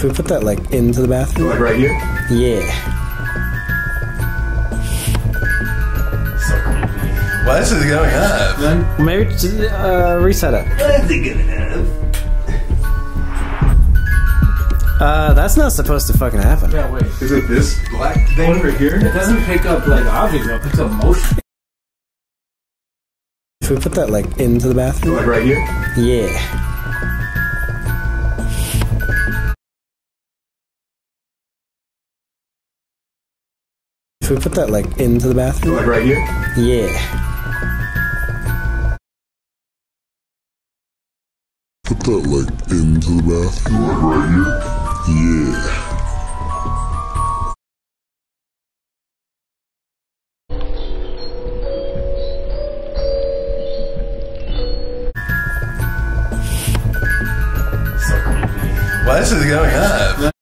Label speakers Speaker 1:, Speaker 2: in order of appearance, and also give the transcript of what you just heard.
Speaker 1: Should we put that like into the bathroom?
Speaker 2: Like right here?
Speaker 1: Yeah.
Speaker 2: So creepy. Why is it going up?
Speaker 1: Maybe reset it.
Speaker 2: What is it gonna have?
Speaker 1: That's not supposed to fucking happen.
Speaker 3: Yeah, wait.
Speaker 2: Is it this black thing right here?
Speaker 3: It doesn't pick up like objects, it picks up motion.
Speaker 1: Should we put that like into the bathroom?
Speaker 2: Like right here?
Speaker 1: Yeah. Should we put that like into the bathroom?
Speaker 2: Like right here?
Speaker 1: Yeah.
Speaker 4: Put that like into the bathroom. Like right here? Yeah.
Speaker 2: So creepy. Why is it going up?